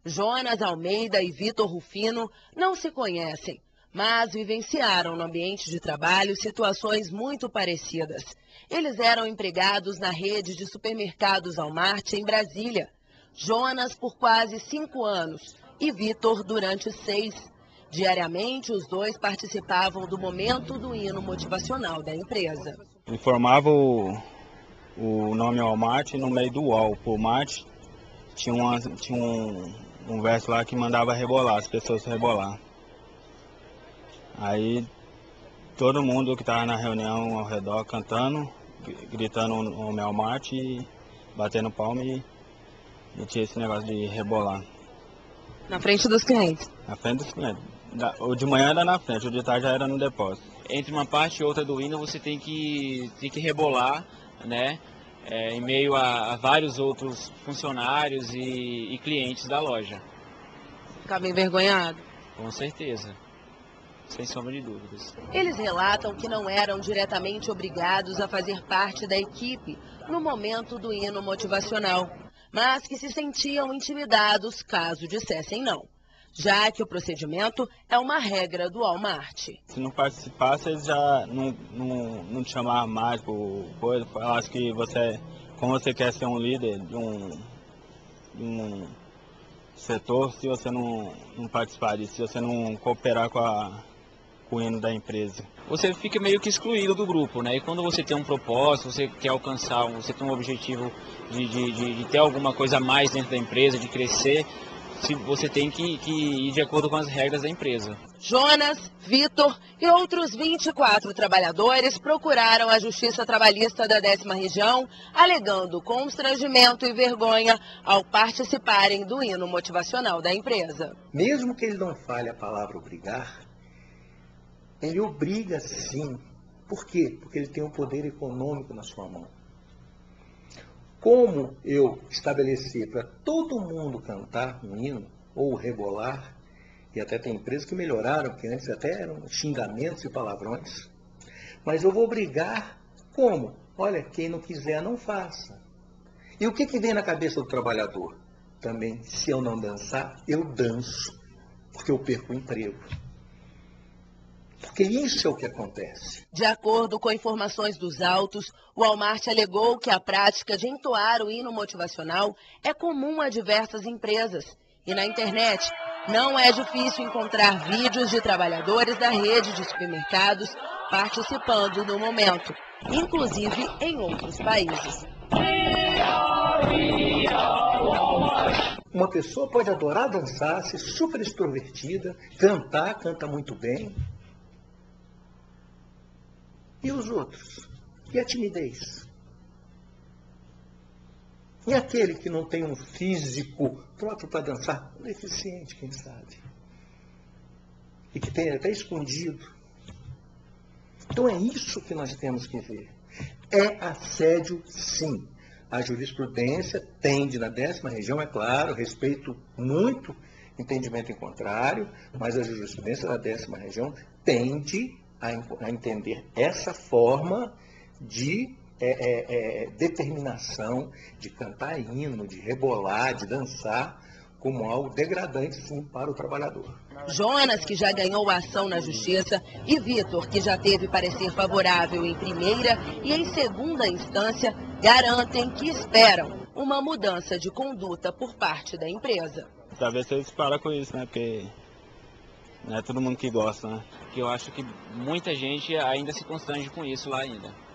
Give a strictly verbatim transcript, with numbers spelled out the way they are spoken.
Jonas Almeida e Vitor Rufino não se conhecem, mas vivenciaram no ambiente de trabalho situações muito parecidas. Eles eram empregados na rede de supermercados Walmart em Brasília. Jonas por quase cinco anos e Vitor durante seis. Diariamente, os dois participavam do momento do hino motivacional da empresa. Informava o, o nome Walmart no meio do UOL. Por Walmart tinha, uma, tinha um, um verso lá que mandava rebolar, as pessoas rebolar. Aí todo mundo que estava na reunião ao redor cantando, gritando o nome Walmart e batendo palma e, e tinha esse negócio de rebolar. Na frente dos clientes? Na frente dos clientes. O de manhã era na frente, o de tarde já era no depósito. Entre uma parte e outra do hino você tem que, tem que rebolar, né, é, em meio a, a vários outros funcionários e, e clientes da loja. Ficava envergonhado? Com certeza, sem sombra de dúvidas. Eles relatam que não eram diretamente obrigados a fazer parte da equipe no momento do hino motivacional, mas que se sentiam intimidados caso dissessem não, já que o procedimento é uma regra do Walmart. Se não participasse, eles já não, não, não te chamavam mais por coisa, falasse que você, como você quer ser um líder de um, de um setor, se você não, não participar disso, se você não cooperar com, a, com o hino da empresa. Você fica meio que excluído do grupo, né? E quando você tem um propósito, você quer alcançar, você tem um objetivo de, de, de, de ter alguma coisa a mais dentro da empresa, de crescer, você tem que, que ir de acordo com as regras da empresa. Jonas, Vitor e outros vinte e quatro trabalhadores procuraram a Justiça Trabalhista da décima Região, alegando constrangimento e vergonha ao participarem do hino motivacional da empresa. Mesmo que ele não fale a palavra obrigar, ele obriga sim. Por quê? Porque ele tem um poder econômico na sua mão. Como eu estabelecer para todo mundo cantar um hino, ou rebolar, e até tem empresas que melhoraram, que antes até eram xingamentos e palavrões, mas eu vou obrigar como? Olha, quem não quiser não faça. E o que, que vem na cabeça do trabalhador? Também, se eu não dançar, eu danço, porque eu perco o emprego. Porque isso é o que acontece. De acordo com informações dos autos, o Walmart alegou que a prática de entoar o hino motivacional é comum a diversas empresas. E na internet, não é difícil encontrar vídeos de trabalhadores da rede de supermercados participando no momento, inclusive em outros países. Uma pessoa pode adorar dançar, ser super extrovertida, cantar, canta muito bem. E os outros? E a timidez? E aquele que não tem um físico próprio para dançar? Um deficiente, quem sabe? E que tem até escondido. Então é isso que nós temos que ver. É assédio, sim. A jurisprudência tende na décima região, é claro, respeito muito entendimento em contrário, mas a jurisprudência da décima região tende a entender essa forma de é, é, é, determinação, de cantar hino, de rebolar, de dançar, como algo degradante, sim, para o trabalhador. Jonas, que já ganhou a ação na Justiça, e Vitor, que já teve parecer favorável em primeira e em segunda instância, garantem que esperam uma mudança de conduta por parte da empresa. Para ver se eles param com isso, né? Porque não é todo mundo que gosta, né? Que eu acho que muita gente ainda se constrange com isso lá ainda.